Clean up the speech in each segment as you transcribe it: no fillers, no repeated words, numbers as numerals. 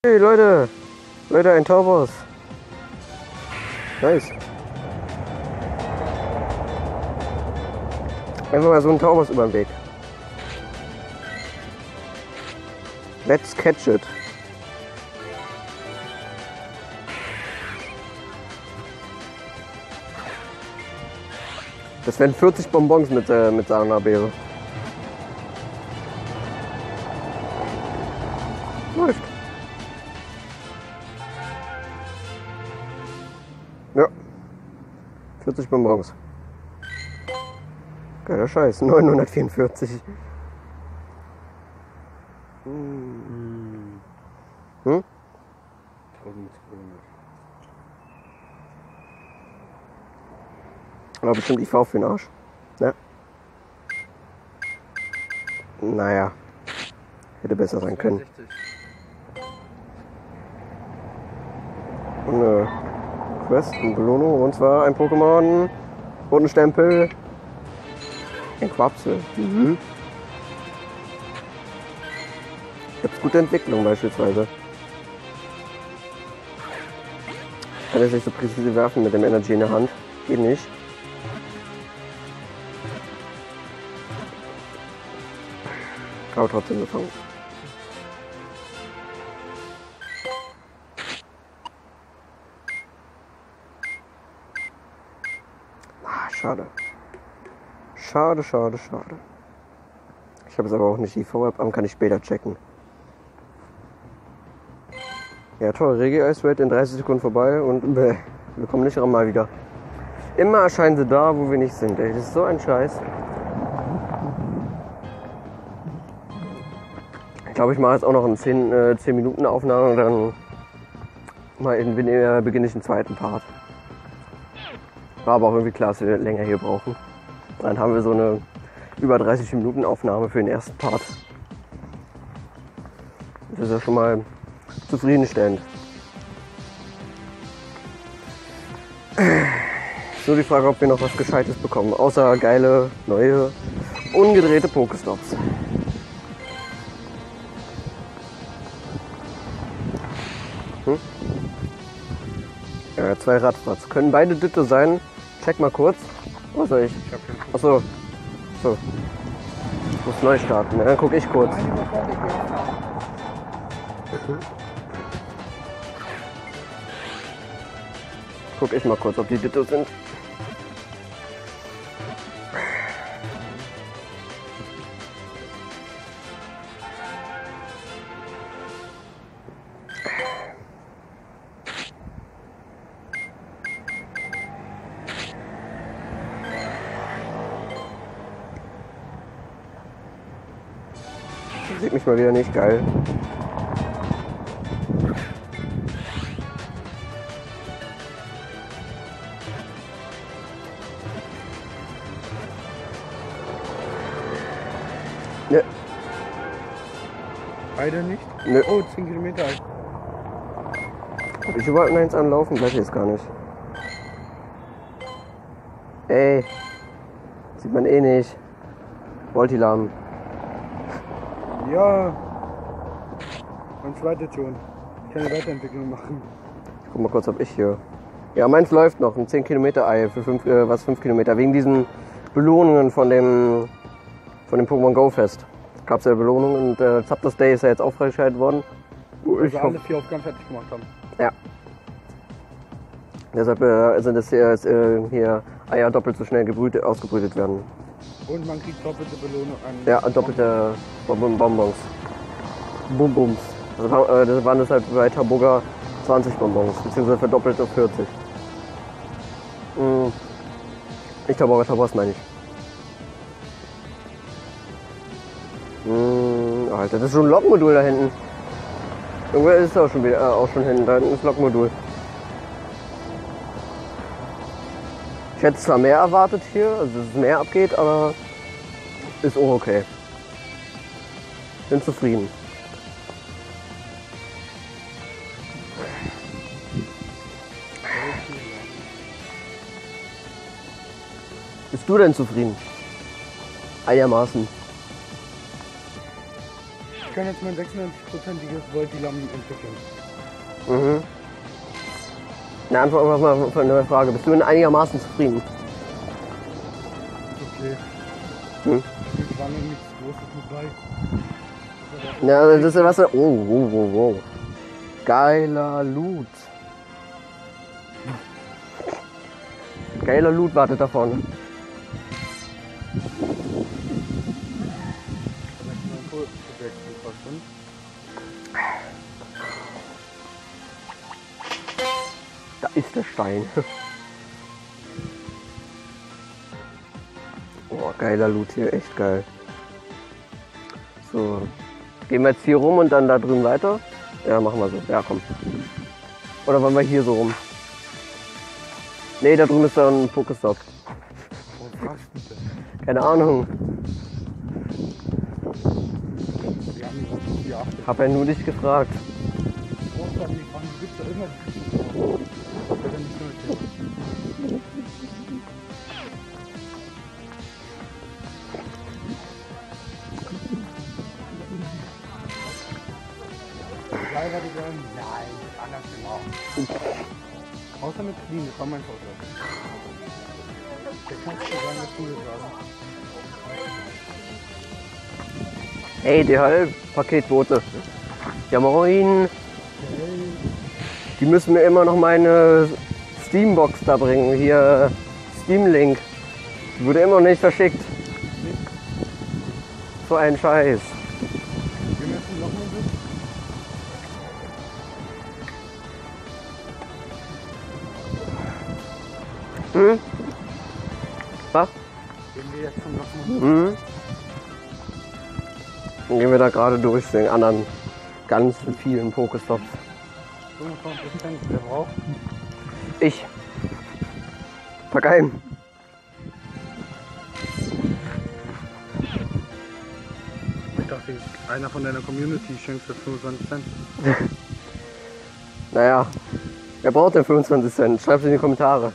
Hey Leute! Leute, ein Taubos. Nice. Einfach mal so ein Taubos über den Weg. Let's catch it. Das wären 40 Bonbons mit Sahnebeere. Läuft. Ja. 40 Bonbons. Geiler Scheiß. 944. Hm? 1200. Aber bestimmt IV für den Arsch. Ja. Naja. Hätte besser sein können. 62. Und eine Quest, eine Belohnung. Und zwar ein Pokémon. Und ein Stempel. Ein Quapsel. Mhm. Gibt's gute Entwicklung beispielsweise. Kann jetzt nicht so präzise werfen mit dem Energy in der Hand. Geht nicht. Aber trotzdem gefangen. Ah, schade. Schade. Ich habe es aber auch nicht. Die V-App an, kann ich später checken. Ja, toll. Regi-Ice Raid in 30 Sekunden vorbei und wir kommen nicht mal wieder. Immer erscheinen sie da, wo wir nicht sind. Ey, das ist so ein Scheiß. Ich glaube, ich mache jetzt auch noch eine 10 Minuten Aufnahme und dann beginne ich den zweiten Part. War aber auch irgendwie klar, dass wir länger hier brauchen. Dann haben wir so eine über 30 Minuten Aufnahme für den ersten Part. Das ist ja schon mal zufriedenstellend. Nur die Frage, ob wir noch was Gescheites bekommen, außer geile, neue, ungedrehte Pokestops. Ja, 2 Radfratz. Können beide Ditte sein? Check mal kurz. Was soll ich? Ich hab keinen Fuß. Achso. So. Ich muss neu starten. Dann gucke ich kurz. Guck ich mal kurz, ob die Ditto sind. Sieht mich mal wieder nicht geil. Ne, Beide nicht? ne. Oh, 10 Kilometer. Hab ich überhaupt eins anlaufen? Weiß ich jetzt gar nicht. Ey. Sieht man eh nicht. Voltilam. Ja. Man zweite schon. Ich kann eine Weiterentwicklung machen. Ich guck mal kurz, ob ich hier. Ja, meins läuft noch. Ein 10 Kilometer Ei für 5 Kilometer. Wegen diesen Belohnungen von dem Pokémon Go Fest. Gab es ja Belohnungen und Zapdos Day ist ja jetzt auch freigeschaltet worden. Weil wir alle 4 Aufgaben fertig gemacht haben. Ja. Deshalb sind es hier Eier doppelt so schnell ausgebrütet werden. Und man kriegt doppelte Belohnung an. Ja, doppelte Bonbons. Bonbons. Das waren deshalb bei Taboga 20 Bonbons, beziehungsweise verdoppelt auf 40. Nicht Taboga, Tabos meine ich. Alter, das ist schon ein Lokmodul da hinten. Irgendwer ist auch schon hinten. Da hinten ist Lokmodul. Ich hätte zwar mehr erwartet hier, also dass es mehr abgeht, aber ist auch okay. Bin zufrieden. Bist du denn zufrieden? Einigermaßen. kann jetzt mein 96%iges Voltilam entwickeln. Mhm. Na, Antwort auf mal von der Frage. Bist du denn einigermaßen zufrieden? Okay. Hm? Es war noch nichts Großes mit bei. Ja, das ist was. Oh. Geiler Loot. Geiler Loot wartet da vorne. Da ist der Stein. Oh, geiler Loot hier, echt geil. So, gehen wir jetzt hier rum und dann da drüben weiter? Ja, machen wir so. Ja, komm. Oder wollen wir hier so rum? Nee, da drüben ist dann ein Pokestop. Wo fragst du denn? Keine Ahnung. Wir haben was hier achtet. Hab ja nur dich gefragt. Großartig, wann gibt's da immer die das wird ja nicht nötig. Geil, was die sagen? Nein, anders genau. Außer mit Clean, das war mein Vorschlag. Der kannst du sagen, dass du das sagst. Hey, DHL-Paketboote. Ja, moin. Die müssen mir immer noch meine Steambox da bringen. Hier, Steam Link. Die wurde immer noch nicht verschickt. So ein Scheiß. Wir müssen noch mal bis. Hm? Was? Gehen wir jetzt zum Lochmann? Mhm. Dann gehen wir da gerade durch den anderen ganz vielen Pokestops. 25%, wer braucht? Ich. Pack ein. Ich dachte, einer von deiner Community schenkt für 25 Cent. Naja, wer braucht denn 25 Cent? Schreibt es in die Kommentare.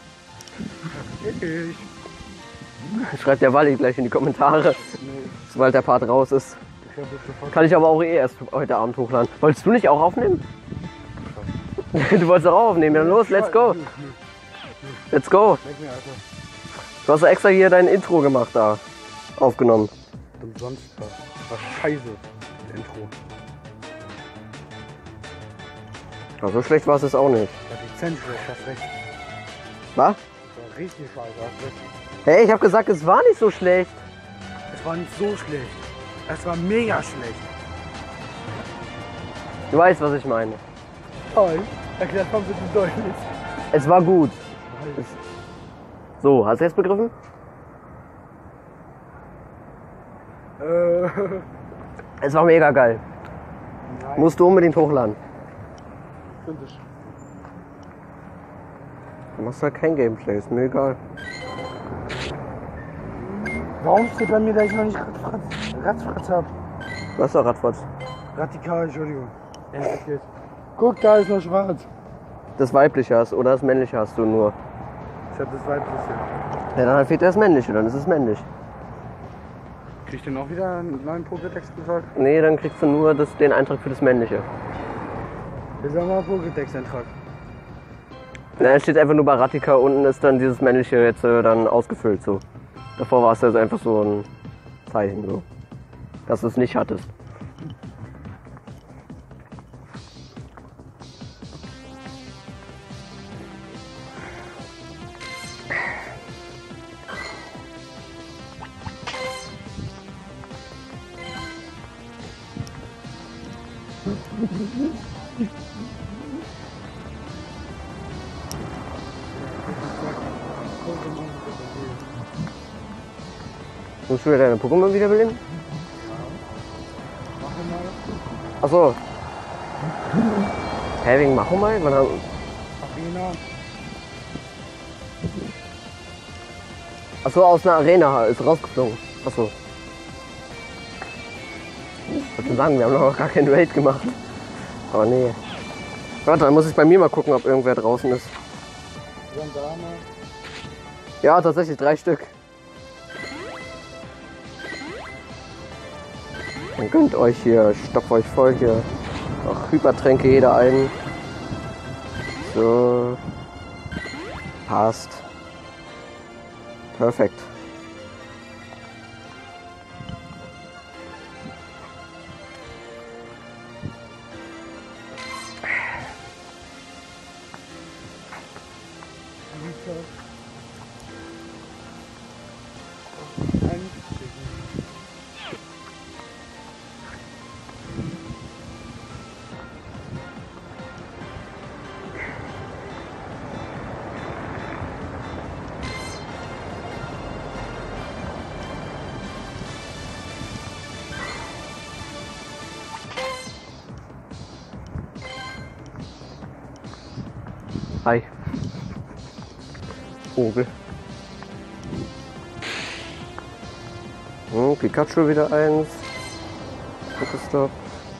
Ich. Schreibt der Walli gleich in die Kommentare, Nee, sobald der Part raus ist. ich hab das sofort. Kann ich aber auch erst heute Abend hochladen. Wolltest du nicht auch aufnehmen? Du wolltest auch aufnehmen. Dann los, let's go. Let's go. Leck mir, Alter. Du hast ja extra hier dein Intro gemacht da. Aufgenommen. Umsonst war scheiße, das Intro. Ja, so schlecht war es jetzt auch nicht. War dezent schlecht, hast recht. Was? War richtig scheiße, hast recht. Hey, ich habe gesagt, es war nicht so schlecht. Es war nicht so schlecht. Es war mega schlecht. Du weißt, was ich meine. Toll. Erklärt mal bitte deutlich. Es war gut. So, hast du jetzt begriffen? Es war mega geil. Nein, Musst du unbedingt hochladen. finde ich. Du machst halt kein Gameplay, ist mir egal. Warum steht bei mir, dass ich noch nicht Ratzfratz habe? Du hast doch Radfahrt. Radikal, Entschuldigung. Endlich geht's. Guck, da ist noch schwarz. Das weibliche hast oder das männliche hast du nur. Ich hab das weibliche. Ja, dann fehlt das männliche, dann ist es männlich. Krieg ich denn auch wieder einen neuen Pokétext gesagt? Nee, dann kriegst du nur den Eintrag für das männliche. Wir sagen mal Pokétext-Eintrag. Dann steht einfach nur bei Ratika, unten ist dann dieses männliche jetzt dann ausgefüllt so. Davor war es also einfach so ein Zeichen so, dass du es nicht hattest. Musst du wieder deine Pokémon wiederbeleben? Machen mal. Achso. Hä, wegen Machomai? Wann haben... Arena. Achso, aus einer Arena ist rausgeflogen. Achso. Ich wollte schon sagen, wir haben noch gar keinen Raid gemacht. Aber nee. Warte, dann muss ich bei mir mal gucken, ob irgendwer draußen ist. Sandana. Ja, tatsächlich 3 Stück. Dann gönnt euch hier, stopft euch voll hier. Auch Hypertränke jeder ein. So. Passt. Perfekt. Hi. Vogel. Oh, Pikachu wieder eins. Pokestop.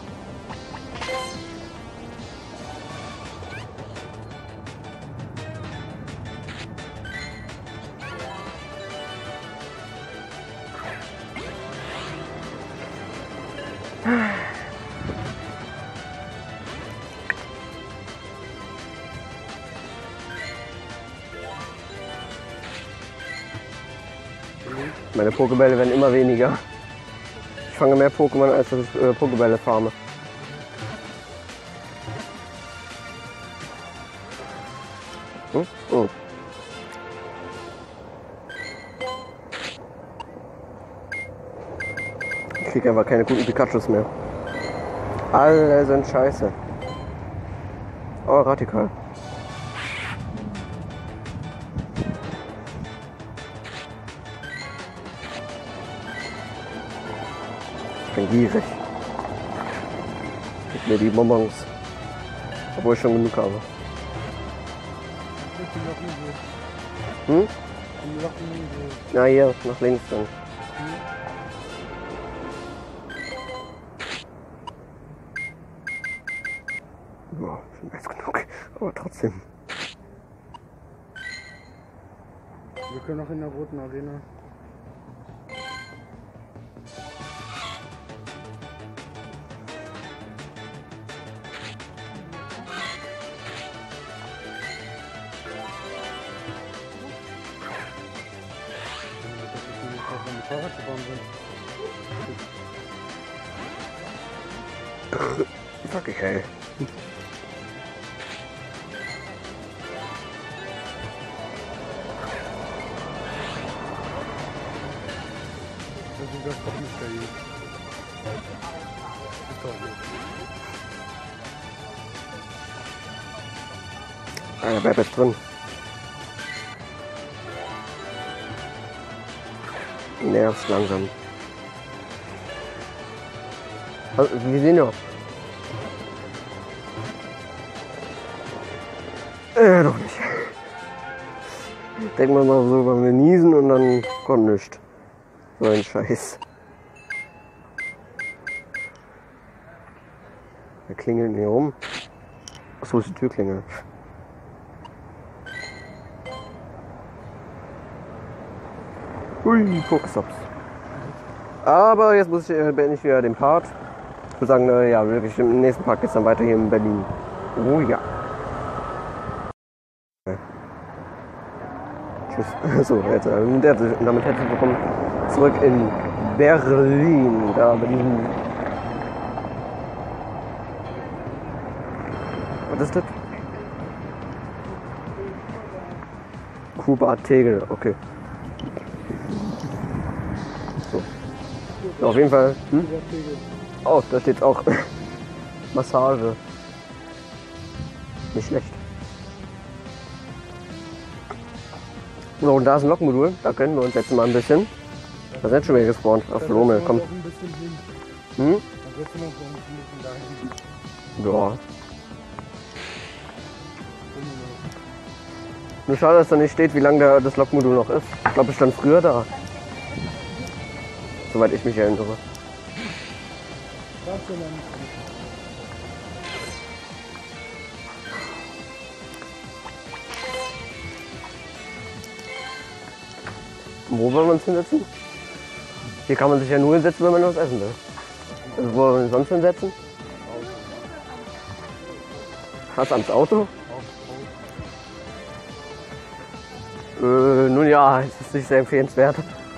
Meine Pokébälle werden immer weniger. Ich fange mehr Pokémon, als ich Pokébälle farme. Hm? Oh. Ich kriege einfach keine guten Pikachus mehr. Alle sind scheiße. Oh, Radikal. Ich bin gierig. Gib mir die Bonbons. Obwohl ich schon genug habe. Hm? Na hier, nach links dann. Boah, schon weiß genug. Aber trotzdem. Wir können auch in der roten Arena. Fahrrad gefahren sind. Fuck ich, ey. Das ist das doch nicht der Ist doch nicht. Ah, bleib jetzt drin. Nervst langsam. Also, wir sehen ja. Doch nicht. Denken wir mal so, wenn wir niesen und dann kommt nichts. So ein Scheiß. Wer klingelt hier rum? Achso, ist die Türklingel. Hui, Pokestops. Aber jetzt beende ich wieder den Part. Ich würde sagen, ja, wirklich im nächsten Part geht es dann weiter hier in Berlin. Oh ja. Okay. Tschüss. So, jetzt, damit herzlich willkommen zurück in Berlin. Da Berlin. Was ist das? Kuba Tegel, okay. So. Auf jeden Fall. Hm? Oh, da steht auch Massage. Nicht schlecht. So, und da ist ein Lokmodul. Da können wir uns jetzt mal ein bisschen. Da sind schon wieder gespawnt. Auf Lomel, komm. Hm? Ja. Nur schade, dass da nicht steht, wie lange das Lokmodul noch ist. Ich glaube, es stand früher da. Soweit ich mich erinnere. Wo wollen wir uns hinsetzen? Hier kann man sich ja nur hinsetzen, wenn man was essen will. Also, wo wollen wir uns sonst hinsetzen? Was, ans Auto? Nun ja, es ist nicht sehr empfehlenswert.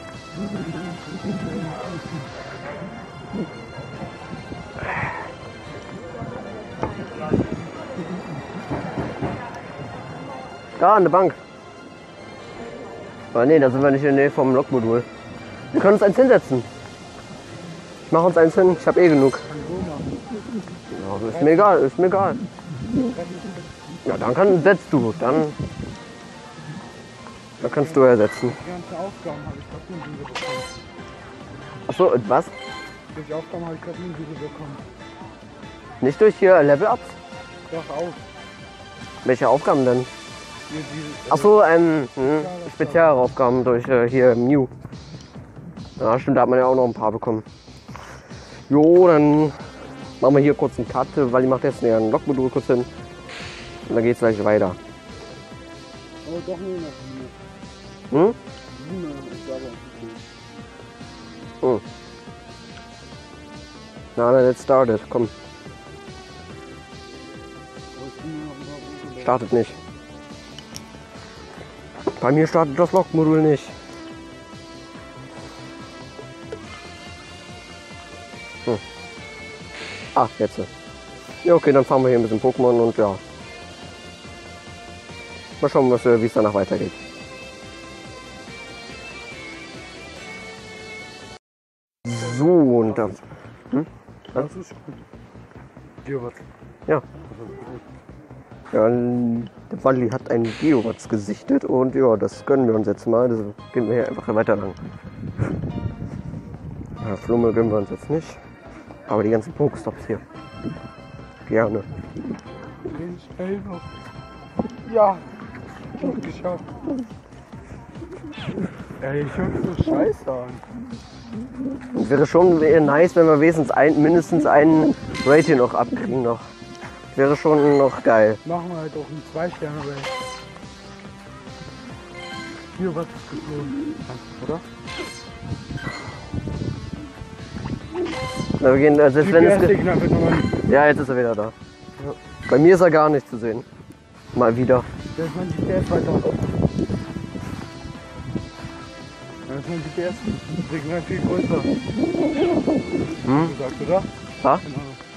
Da, an der Bank. Aber nee, da sind wir nicht in der Nähe vom Lokmodul. Wir können uns eins hinsetzen. Ich mache uns eins hin, ich habe eh genug. Ja, ist mir egal, ist mir egal. Ja, dann setzt du, dann kannst du ersetzen. Die ganzen Aufgaben habe ich gerade nie bekommen. Achso, was? Die Aufgaben habe ich gerade nie bekommen. Nicht durch hier Level-Ups? Doch auch. Welche Aufgaben denn? Hier die, Achso, spezielle Aufgaben durch hier Mew. Ja, stimmt, da hat man ja auch noch ein paar bekommen. Jo, dann machen wir hier kurz einen Cut, weil die macht jetzt ein Lokmodul kurz hin. Und dann geht's gleich weiter. Oh, doch nur noch. Hm? Hm. Na, dann let's start it. Komm. Startet nicht. Bei mir startet das Lokmodul nicht. Hm. Ah, jetzt. Ja, okay, dann fahren wir hier ein bisschen Pokémon und ja. Mal schauen, wie es danach weitergeht. So, und dann. Hm? Das ist gut. Geowatts. Ja. Ja, der Walli hat einen Geowatts gesichtet und ja, das gönnen wir uns jetzt mal. Das gehen wir hier einfach weiter lang. Ja, Flummel gönnen wir uns jetzt nicht. Aber die ganzen Pokestops hier. Gerne. Den schnell noch. Ja. Gut geschafft. Ey, ich höre so scheiße an. Und wäre schon nice, wenn wir mindestens einen Rating noch abkriegen noch. Wäre schon noch geil. Machen wir halt auch einen 2-Sterne-Rating. Hier, was ist geflogen? Oder? Na, wir gehen, selbst wenn es GPS-Signal wird nochmal. ja, jetzt ist er wieder da. Ja. Bei mir ist er gar nicht zu sehen. Mal wieder. Da ist mein GPS weiter. Da ist mein GPS-Signal viel größer. Hm? Du sagst, oder? Ha? Genau.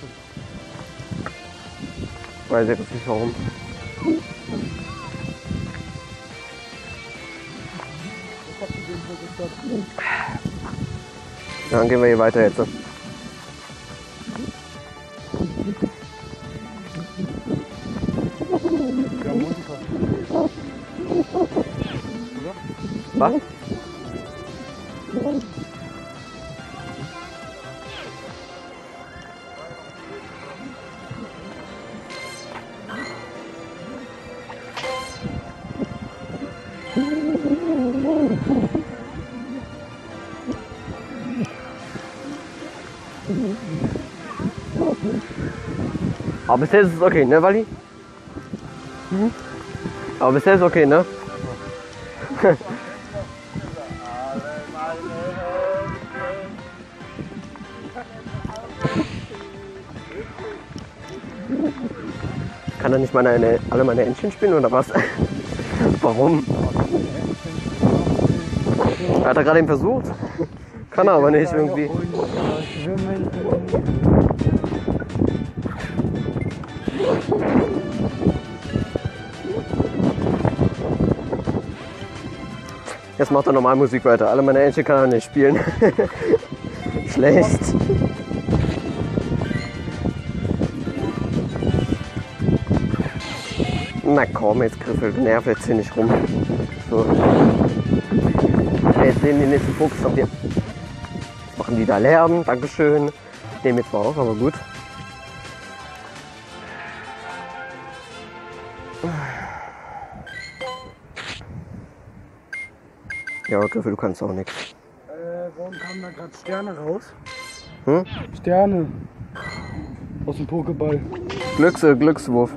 Weiß ich nicht warum. Ja, dann gehen wir hier weiter jetzt. Ja, Monika. Oder? Was? Aber bisher ist es okay, ne, Walli? Mhm. Aber bisher ist es okay, ne? Kann er nicht alle meine Entchen spielen oder was? Warum? Hat er gerade eben versucht? Kann er aber nicht irgendwie. Jetzt macht er normal Musik weiter. Alle meine Entchen kann er nicht spielen. Schlecht. Na komm, jetzt Griffel, nerv jetzt hier nicht rum. So. Jetzt sehen die nächsten Fokus auf hier. Machen die da Lärm, dankeschön. Ich nehme jetzt mal auf, aber gut. Ja, Griffel, du kannst auch nichts. Warum kamen da gerade Sterne raus? Hm? Sterne. Aus dem Pokéball. Glückswurf.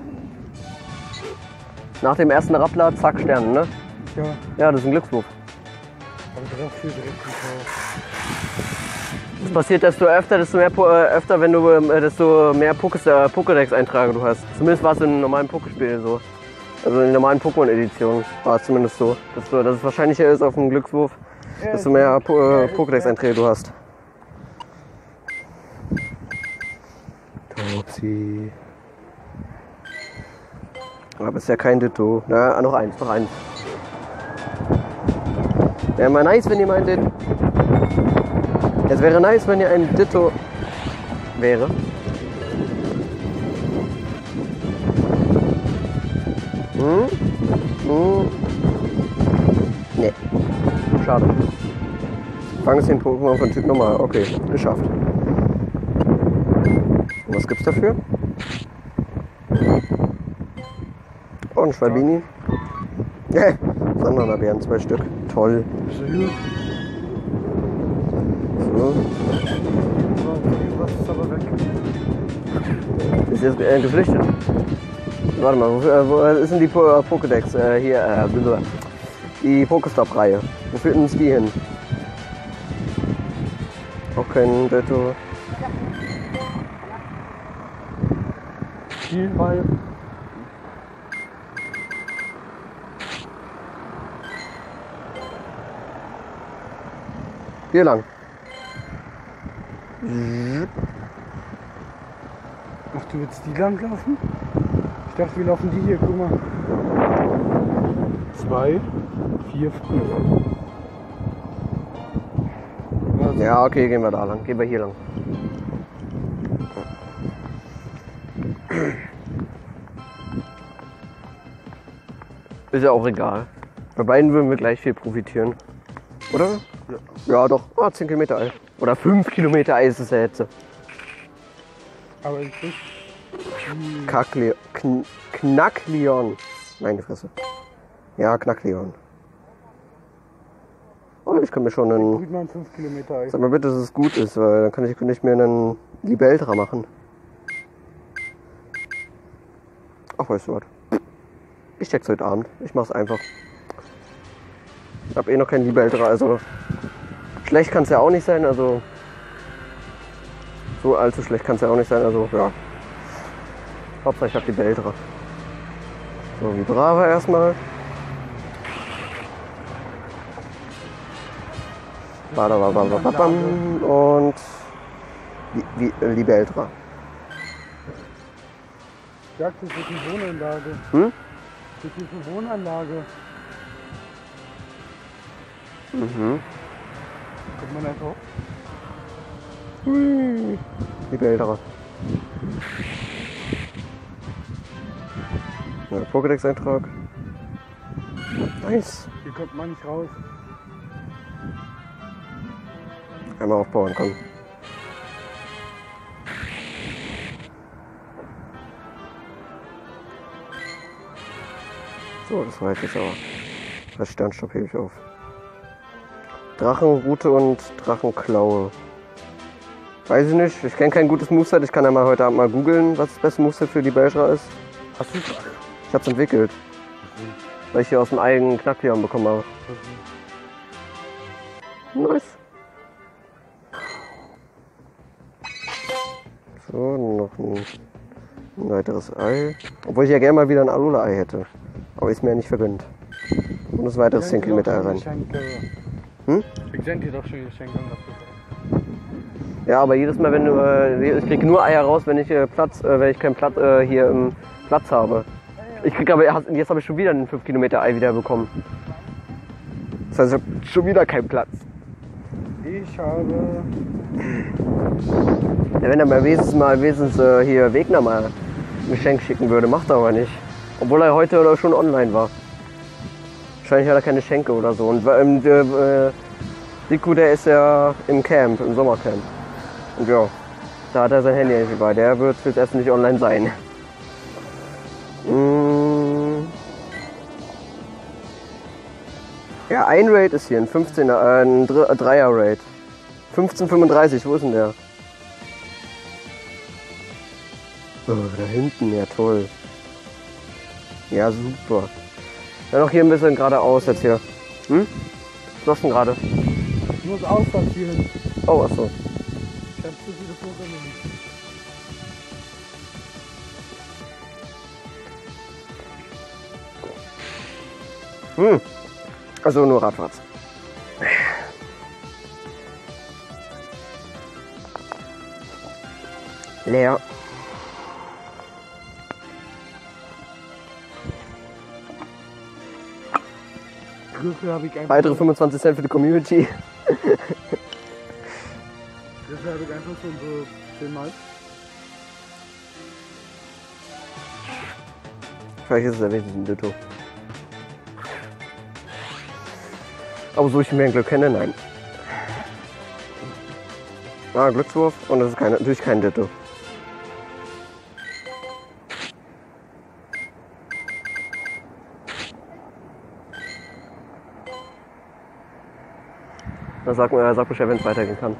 Nach dem ersten Rappler, zack, Sterne, ne? Ja. Ja, das ist ein Glückswurf. Aber dafür direkt gekauft. Das passiert desto öfter, öfter, wenn du desto mehr Pokédex-Einträge du hast. Zumindest war es in normalen Pokéspielen so. Also in den normalen Pokémon-Editionen war es zumindest so. Dass es wahrscheinlicher ist auf dem Glückswurf, desto mehr Pokédex-Einträge du hast. Topsy. Aber ist ja kein Ditto. Na, noch eins. Wäre mal nice, wenn ihr meint, es wäre nice, wenn ihr ein Ditto wäre. Nee. Schade. Fang es den Pokémon von Typ normal. Okay, geschafft. Und was gibt's dafür? Oh, ein Schwalbini. Sandmannerbären, 2 Stück. Toll. So. Was ist aber weg? Ist jetzt geflüchtet. Warte mal, wo ist denn die Pokédex? Hier, die Pokestop-Reihe. Wo führt uns die hin? Auch kein Detto. Spielball. Hier lang. Ach, du willst die lang laufen? Ich dachte, wir laufen die hier, guck mal. 2, 4, 5. Ja, okay, gehen wir da lang. Gehen wir hier lang. Ist ja auch egal. Bei beiden würden wir gleich viel profitieren. Oder? Ja, doch. 10 Kilometer Ei. Oder 5 Kilometer Ei ist es ja jetzt. Aber ich nicht. Knackleon. Meine Fresse. Ja, Knackleon. Oh, ich kann mir schon einen... Gut mal 5 Kilometer Ei. Sag mal bitte, dass es gut ist, weil dann kann ich mir einen Libeltra machen. Ach, weißt du was? Ich check's heute Abend. Ich mach's einfach. Ich hab noch keinen Libeltra, also... Schlecht kann's ja auch nicht sein, also... So allzu schlecht kann's ja auch nicht sein, also ja. Hauptsache ich hab die Beltra. So, Vibrava erstmal. Und Libeltra. Ich dachte, das ist eine Wohnanlage. Hm? Das ist eine Wohnanlage. Mhm. Kommt man da drauf? Hui. Libeltra. Ja, Pokédex-Eintrag. Nice. Hier kommt man nicht raus. Einmal aufbauen, komm. So, das reicht jetzt aber. Das Sternstopp hebe ich auf. Drachenrute und Drachenklaue. Weiß ich nicht, ich kenne kein gutes Moveset. Ich kann ja mal heute Abend mal googeln, was das beste Moveset für die Beltra ist. Hast du es? Ich hab's entwickelt. Weil ich hier aus dem eigenen Knackleon bekommen habe. Nice. So, noch ein weiteres Ei. Obwohl ich ja gerne mal wieder ein Alola-Ei hätte. Aber ist mir ja nicht vergönnt. Und das weiteres 10 Kilometer Ei rein. Hm? Ich sende dir doch schon Geschenke dafür. Ja, aber jedes Mal, wenn du, ich kriege nur Eier raus, wenn ich keinen Platz hier im Platz habe. Ich krieg aber, jetzt habe ich schon wieder ein 5 Kilometer Ei wieder bekommen. Das heißt, ich habe schon wieder keinen Platz. Ich habe... Ja, wenn er mir wenigstens hier Wegner mal ein Geschenk schicken würde, macht er aber nicht. Obwohl er heute oder schon online war. Wahrscheinlich hat er keine Schenke oder so. Und Riku, der ist ja im Camp, im Sommercamp. Und ja, da hat er sein Handy nicht bei. Der wird fürs Essen nicht online sein. Ja, ein Raid ist hier, ein 15er, ein 3er Raid. 1535, wo ist denn der? Oh, da hinten, ja toll. Ja, super. Dann noch hier ein bisschen geradeaus jetzt hier. Hm? Was machst du denn gerade? Ich muss aussortieren. Oh, achso. ganz so viele Vorgänge. Also nur Radfahrts. Leer. Dafür habe ich einfach Weitere 25 Cent für die Community. Dafür habe ich einfach schon so 10 Mal. Vielleicht ist es ja wenigstens ein Ditto. Aber so ich mir ein Glück kenne, nein. Ah, Glückswurf und das ist natürlich kein Ditto. Da sagt Bescheid, wenn es weitergehen kann.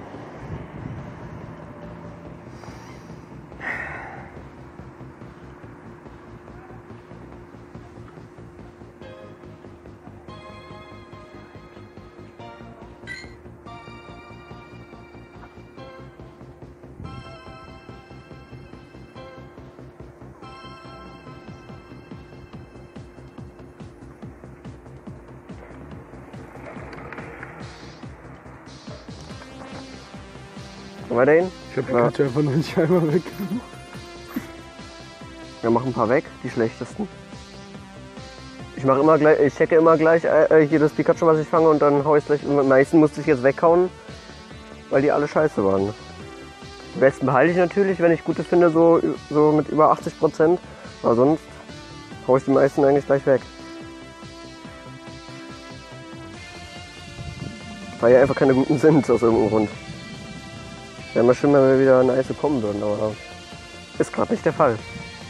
Weiterhin? Ich habe die Karte einfach noch nicht einmal weg. Wir machen ein paar weg, die schlechtesten. Ich checke immer gleich hier das Pikachu, was ich fange, und dann hau ich gleich. Die meisten musste ich jetzt weghauen, weil die alle scheiße waren. Die besten behalte ich natürlich, wenn ich gute finde, so mit über 80%. Aber sonst hau ich die meisten eigentlich gleich weg. Weil ja einfach keine guten sind aus irgendeinem Grund. Wäre mal schön, wenn wir wieder nice kommen würden, aber ist gerade nicht der Fall.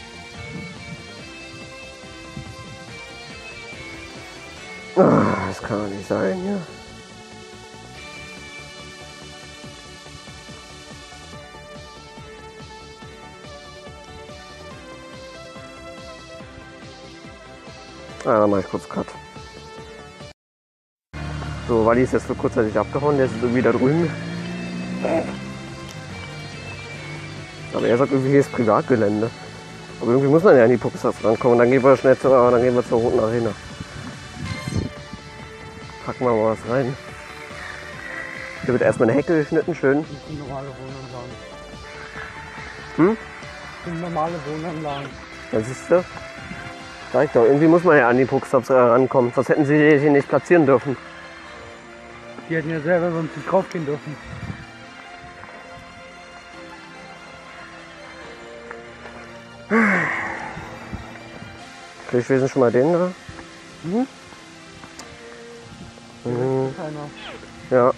Das kann doch nicht sein, ja. Dann mache ich kurz Cut. So, Wally ist jetzt für kurzzeitig abgehauen, der ist irgendwie da drüben. Aber er sagt irgendwie, hier ist Privatgelände. Aber irgendwie muss man ja an die Pokestars rankommen. Dann gehen wir schnell zur Roten Arena. Packen wir mal was rein. Hier wird erstmal eine Hecke geschnitten, schön. Das sind normale Wohnanlagen. Hm? Das sind normale Wohnanlagen. Das siehst du? Sag doch, irgendwie muss man ja an die Pokestars rankommen. Sonst hätten sie die hier nicht platzieren dürfen. Die hätten ja selber sonst nicht draufgehen dürfen. Krieg ich wenigstens schon mal den da? Mhm. Ja.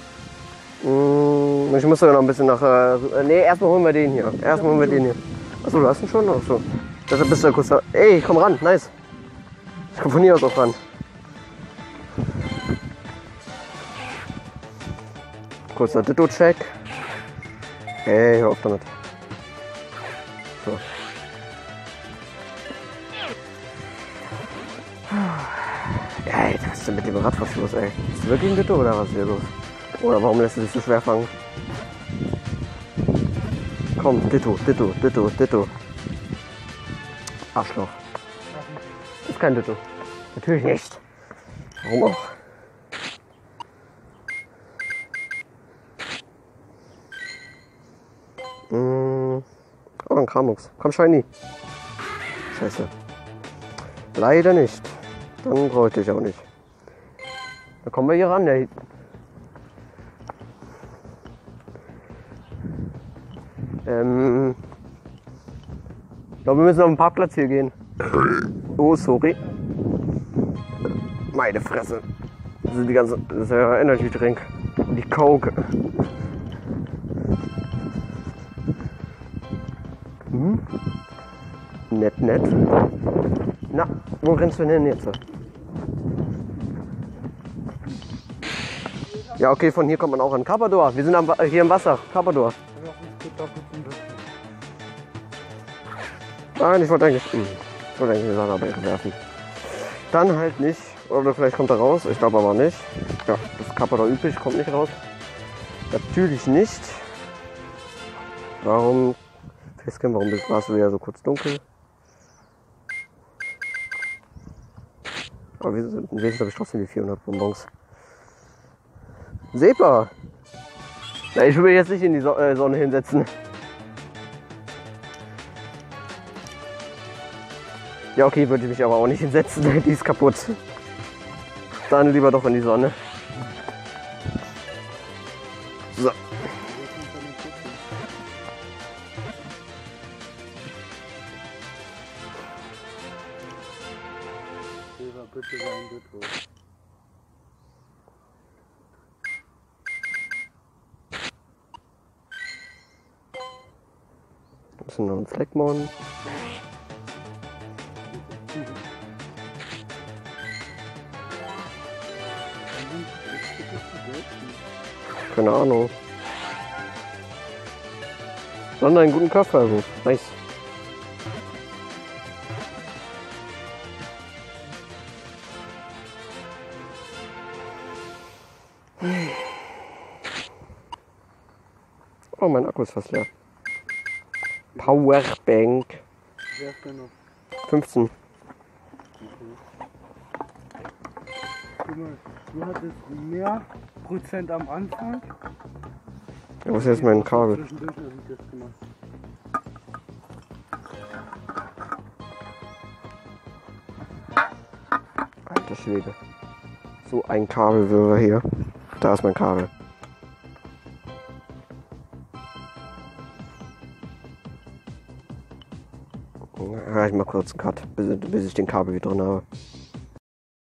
Ich muss sogar noch ein bisschen nach. Nee, erstmal holen wir den hier. Achso, du hast ihn schon? Achso. Deshalb bist du kurz da. Ey, ich komm ran, nice. Ich komm von hier aus auch ran. Kurzer Ditto-Check. Hey, hör auf damit. So. Ey, was ist denn mit dem Radverschluss, ey? Ist du wirklich ein Ditto oder was ist hier los? Oder warum lässt du dich so schwer fangen? Komm, Ditto. Arschloch. Ist kein Ditto. Natürlich nicht. Warum auch? Oh, ein Kramux. Komm, Shiny. Scheiße. Leider nicht. Dann brauche ich dich auch nicht. Da kommen wir hier ran, ja. Ich glaube, wir müssen auf den Parkplatz hier gehen. Oh, sorry. Meine Fresse. Das ist ja Energy Drink. Die Coke. Nett. Na, wo rennst du denn jetzt? Ja, okay, von hier kommt man auch an Carpador. Wir sind hier im Wasser. Carpador. Nein, ich wollte eigentlich eine Sahnabäre werfen. Dann halt nicht. Oder vielleicht kommt er raus. Ich glaube aber nicht. Ja, das Carpador übrig kommt nicht raus. Natürlich nicht. Warum? Facecam, warum warst du wieder so kurz dunkel? Aber wir sind glaube ich trotzdem die 400 Bonbons. Sepa! Na, ich will mich jetzt nicht in die Sonne hinsetzen. Ja, okay, würde ich mich aber auch nicht hinsetzen. Die ist kaputt. Dann lieber doch in die Sonne. So. Silber, bitte sein Ditto. Das sind noch ein Fleckmon. Keine Ahnung. Dann einen guten Kaffee, also. Nice. Oh, mein Akku ist fast leer. Powerbank. Wer ist denn noch? 15. Guck mal, du hattest mehr Prozent am Anfang. Ja, wo ist jetzt mein Kabel? Zwischendurch habe ich das gemacht. Alter Schwede. So ein Kabelwirrer hier. Da ist mein Kabel. Ja, ich mach kurz einen Cut, bis ich den Kabel wieder drin habe.